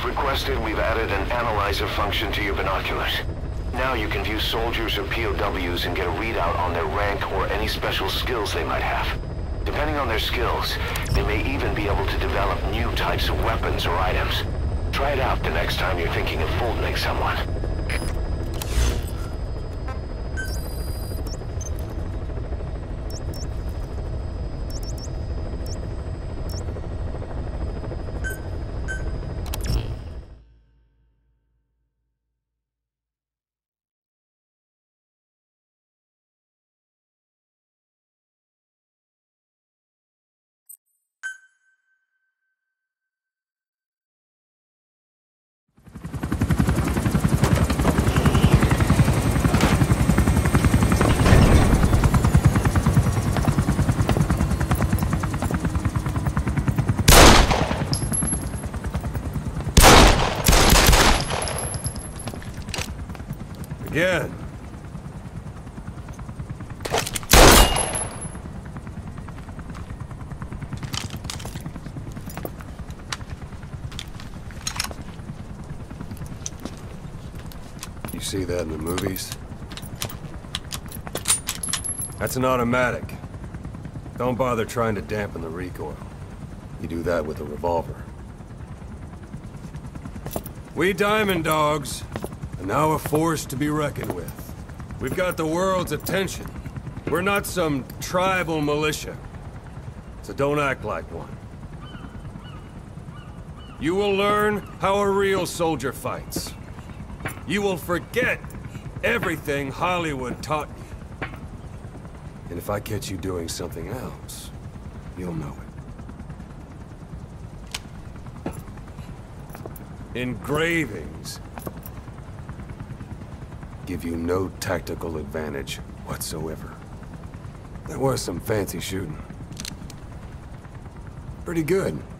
As requested, we've added an analyzer function to your binoculars. Now you can view soldiers or POWs and get a readout on their rank or any special skills they might have. Depending on their skills, they may even be able to develop new types of weapons or items. Try it out the next time you're thinking of folding someone. Again. You see that in the movies? That's an automatic. Don't bother trying to dampen the recoil. You do that with a revolver. We Diamond Dogs are now a force to be reckoned with. We've got the world's attention. We're not some tribal militia, so don't act like one. You will learn how a real soldier fights. You will forget everything Hollywood taught you. And if I catch you doing something else, you'll know it. Engravings give you no tactical advantage whatsoever. That was some fancy shooting. Pretty good.